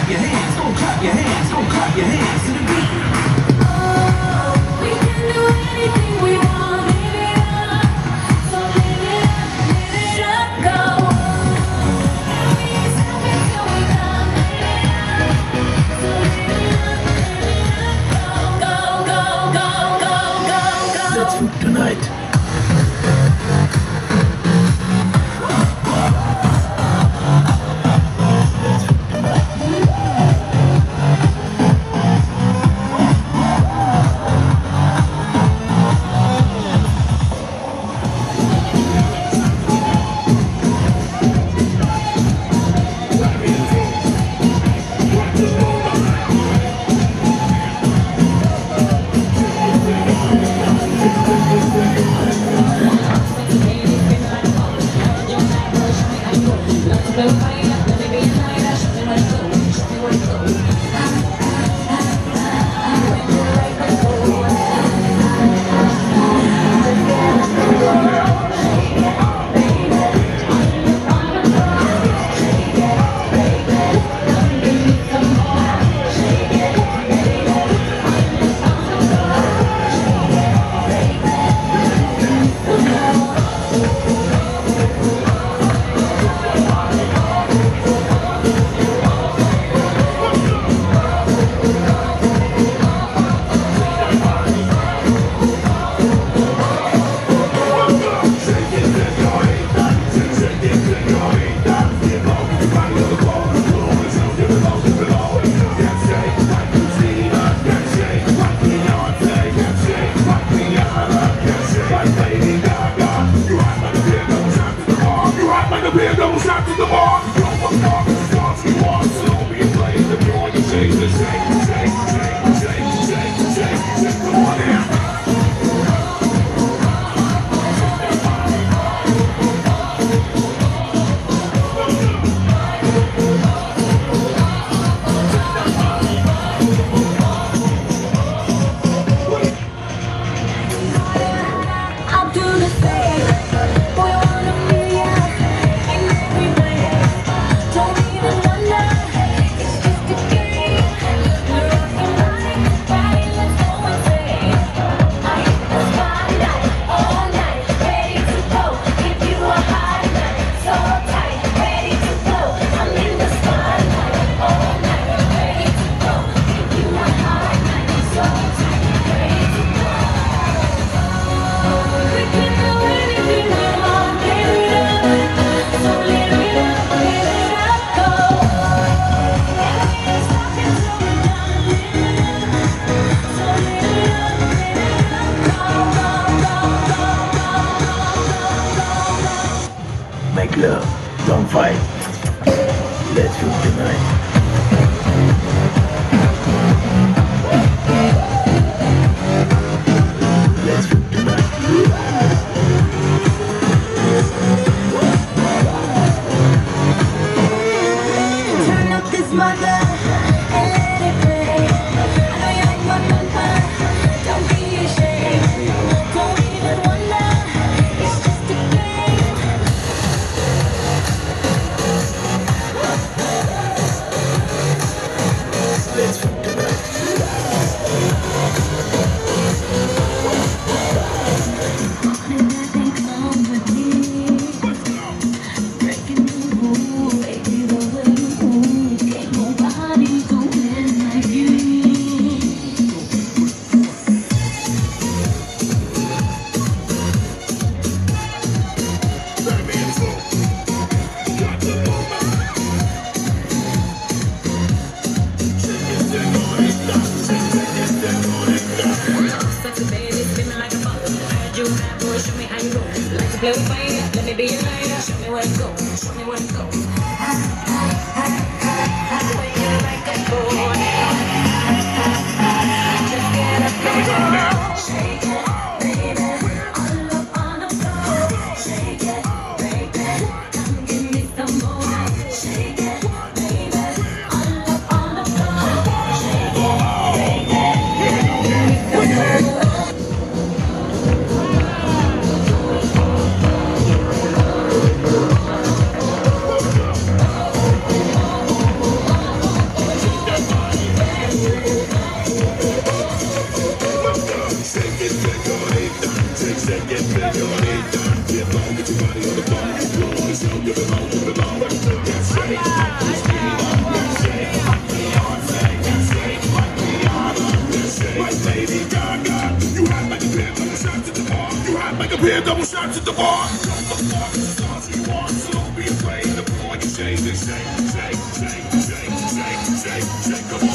your hands, go clap your hands, go clap your hands to the beat. We can do anything we want, live it up. So live it up, go. And we ain't stopping till we come, live it up. So live it up, go, go, go, go, go, go. Let's fuck tonight. Make love, don't fight. Let's fuck tonight. Let's fuck tonight. Turn up this mother and let it play. I know you like my number, don't be ashamed. Don't even wonder, it's just a game. Let's fuck tonight. And I think come with me. Breaking the rule, baby, the way you move. Ain't nobody doing like you. Play with fire, let me be your lighter. Show me where it goes, show me where it goes. The way you like it, boy. Just get up and go. Shake it, baby. All up on the floor. Shake it, baby. Come give me some more. Shake it, baby. All up on the floor. Shake it, baby. Give me some more. pair, double shots at the bar. Don't look off the stars we want, so don't be afraid. The more you shake, they shake, shake, shake, shake, shake, shake, shake.